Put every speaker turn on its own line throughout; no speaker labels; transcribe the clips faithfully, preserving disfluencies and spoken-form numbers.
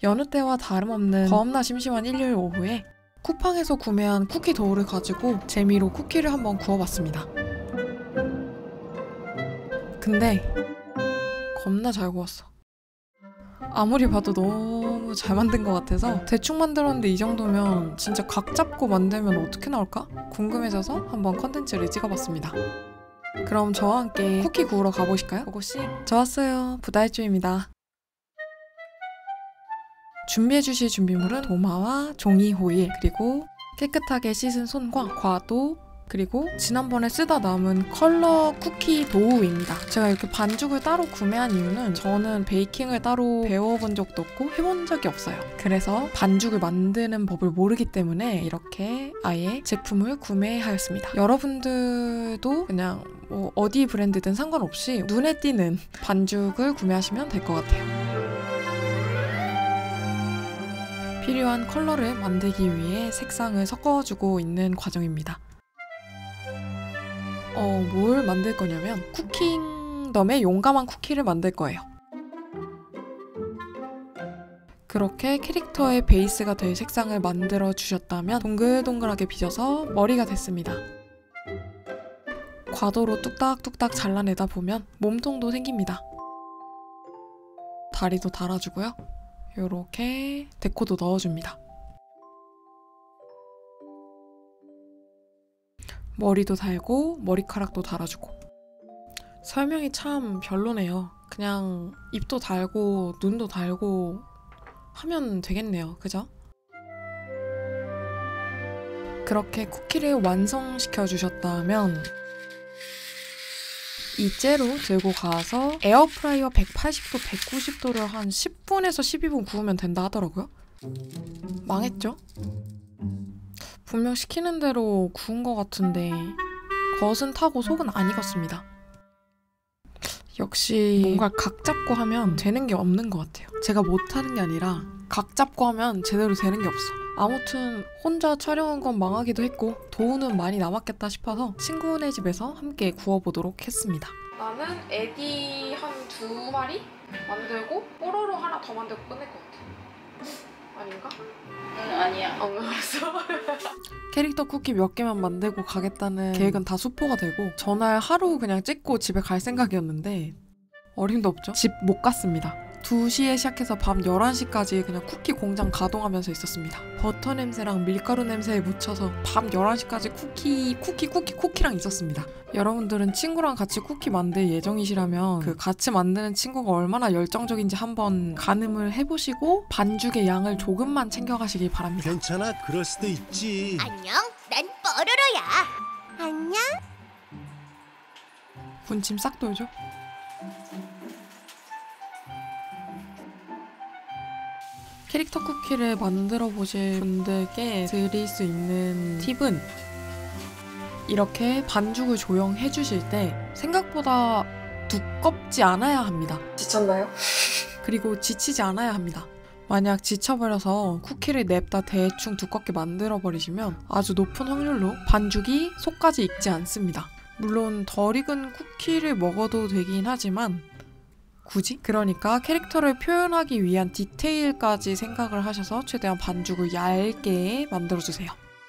여느 때와 다름없는 겁나 심심한 일요일 오후에 쿠팡에서 구매한 쿠키 도우를 가지고 재미로 쿠키를 한번 구워봤습니다. 근데 겁나 잘 구웠어. 아무리 봐도 너무 잘 만든 것 같아서 대충 만들었는데 이 정도면 진짜 각 잡고 만들면 어떻게 나올까? 궁금해져서 한번 컨텐츠를 찍어봤습니다. 그럼 저와 함께 쿠키 구우러 가보실까요? 고고씨! 저 왔어요. 부다일주입니다. 준비해주실 준비물은 도마와 종이 호일, 그리고 깨끗하게 씻은 손과 과도, 그리고 지난번에 쓰다 남은 컬러 쿠키 도우입니다. 제가 이렇게 반죽을 따로 구매한 이유는 저는 베이킹을 따로 배워본 적도 없고 해본 적이 없어요. 그래서 반죽을 만드는 법을 모르기 때문에 이렇게 아예 제품을 구매하였습니다. 여러분들도 그냥 뭐 어디 브랜드든 상관없이 눈에 띄는 반죽을 구매하시면 될 것 같아요. 필요한 컬러를 만들기 위해 색상을 섞어주고 있는 과정입니다. 어, 뭘 만들 거냐면 쿠킹덤에 용감한 쿠키를 만들 거예요. 그렇게 캐릭터의 베이스가 될 색상을 만들어 주셨다면 동글동글하게 빚어서 머리가 됐습니다. 과도로 뚝딱뚝딱 잘라내다 보면 몸통도 생깁니다. 다리도 달아주고요. 요렇게 데코도 넣어줍니다. 머리도 달고 머리카락도 달아주고. 설명이 참 별로네요. 그냥 입도 달고 눈도 달고 하면 되겠네요. 그죠? 그렇게 쿠키를 완성시켜 주셨다면 이 째로 들고 가서 에어프라이어 백팔십 도, 백구십 도를 한 십 분에서 십이 분 구우면 된다 하더라고요. 망했죠? 분명 시키는 대로 구운 것 같은데 겉은 타고 속은 안 익었습니다. 역시 뭔가 각 잡고 하면 되는 게 없는 것 같아요. 제가 못하는 게 아니라 각 잡고 하면 제대로 되는 게 없어. 아무튼 혼자 촬영한 건 망하기도 했고 도우는 많이 남았겠다 싶어서 친구네 집에서 함께 구워보도록 했습니다. 나는 애기 한 두 마리 만들고 뽀로로 하나 더 만들고 끝낼 것 같아. 아닌가?
응, 아니야.
어, 알았어. 캐릭터 쿠키 몇 개만 만들고 가겠다는 계획은 다 수포가 되고 전날 하루 그냥 찍고 집에 갈 생각이었는데 어림도 없죠? 집 못 갔습니다. 두 시에 시작해서 밤 열한 시까지 그냥 쿠키 공장 가동하면서 있었습니다. 버터 냄새랑 밀가루 냄새에 묻혀서 밤 열한 시까지 쿠키, 쿠키, 쿠키, 쿠키랑 있었습니다. 여러분들은 친구랑 같이 쿠키 만들 예정이시라면 그 같이 만드는 친구가 얼마나 열정적인지 한번 가늠을 해보시고 반죽의 양을 조금만 챙겨가시길 바랍니다.
괜찮아, 그럴 수도 있지.
안녕, 난 뽀로로야. 안녕.
분침 싹 돌죠? 캐릭터 쿠키를 만들어 보실 분들께 드릴 수 있는 팁은 이렇게 반죽을 조형해 주실 때 생각보다 두껍지 않아야 합니다. 지쳤나요? 그리고 지치지 않아야 합니다. 만약 지쳐버려서 쿠키를 냅다 대충 두껍게 만들어 버리시면 아주 높은 확률로 반죽이 속까지 익지 않습니다. 물론 덜 익은 쿠키를 먹어도 되긴 하지만 굳이? 그러니까 캐릭터를 표현하기 위한 디테일까지 생각을 하셔서 최대한 반죽을 얇게 만들어주세요.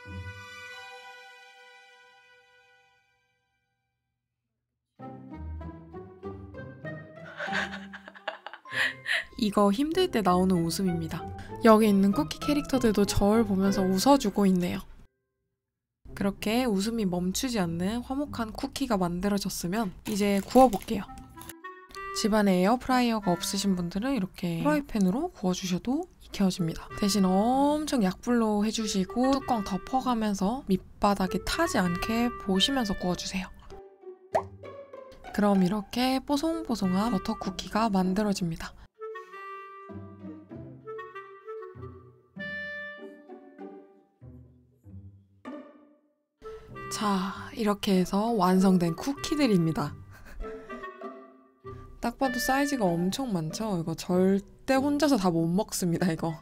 이거 힘들 때 나오는 웃음입니다. 여기 있는 쿠키 캐릭터들도 저를 보면서 웃어주고 있네요. 그렇게 웃음이 멈추지 않는 화목한 쿠키가 만들어졌으면 이제 구워볼게요. 집안에 에어프라이어가 없으신 분들은 이렇게 프라이팬으로 구워주셔도 익혀집니다. 대신 엄청 약불로 해주시고 뚜껑 덮어가면서 밑바닥에 타지 않게 보시면서 구워주세요. 그럼 이렇게 뽀송뽀송한 버터 쿠키가 만들어집니다. 자, 이렇게 해서 완성된 쿠키들입니다. 딱 봐도 사이즈가 엄청 많죠? 이거 절대 혼자서 다 못 먹습니다, 이거.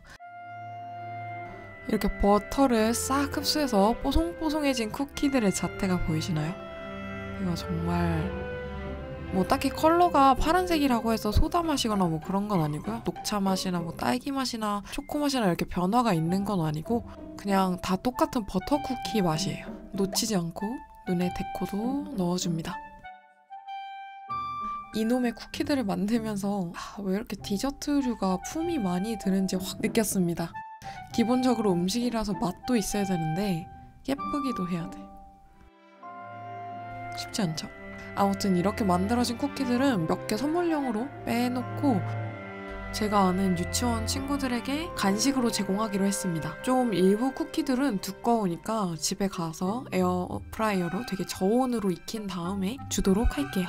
이렇게 버터를 싹 흡수해서 뽀송뽀송해진 쿠키들의 자태가 보이시나요? 이거 정말 뭐 딱히 컬러가 파란색이라고 해서 소다 맛이거나 뭐 그런 건 아니고요. 녹차 맛이나 뭐 딸기 맛이나 초코 맛이나 이렇게 변화가 있는 건 아니고 그냥 다 똑같은 버터 쿠키 맛이에요. 놓치지 않고 눈에 데코도 넣어줍니다. 이놈의 쿠키들을 만들면서 아, 왜 이렇게 디저트류가 품이 많이 드는지 확 느꼈습니다. 기본적으로 음식이라서 맛도 있어야 되는데 예쁘기도 해야 돼. 쉽지 않죠? 아무튼 이렇게 만들어진 쿠키들은 몇 개 선물용으로 빼놓고 제가 아는 유치원 친구들에게 간식으로 제공하기로 했습니다. 좀 일부 쿠키들은 두꺼우니까 집에 가서 에어프라이어로 되게 저온으로 익힌 다음에 주도록 할게요.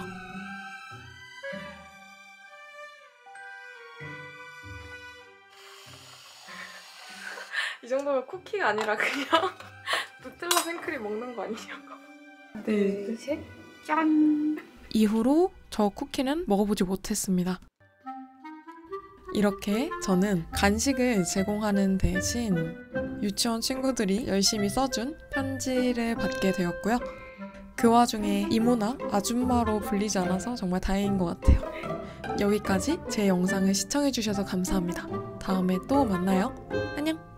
이 정도면 쿠키가 아니라 그냥 누텔라 생크림 먹는 거 아니냐고.
둘, 셋, 짠!
이후로 저 쿠키는 먹어보지 못했습니다. 이렇게 저는 간식을 제공하는 대신 유치원 친구들이 열심히 써준 편지를 받게 되었고요. 그 와중에 이모나 아줌마로 불리지 않아서 정말 다행인 것 같아요. 여기까지 제 영상을 시청해주셔서 감사합니다. 다음에 또 만나요. 안녕!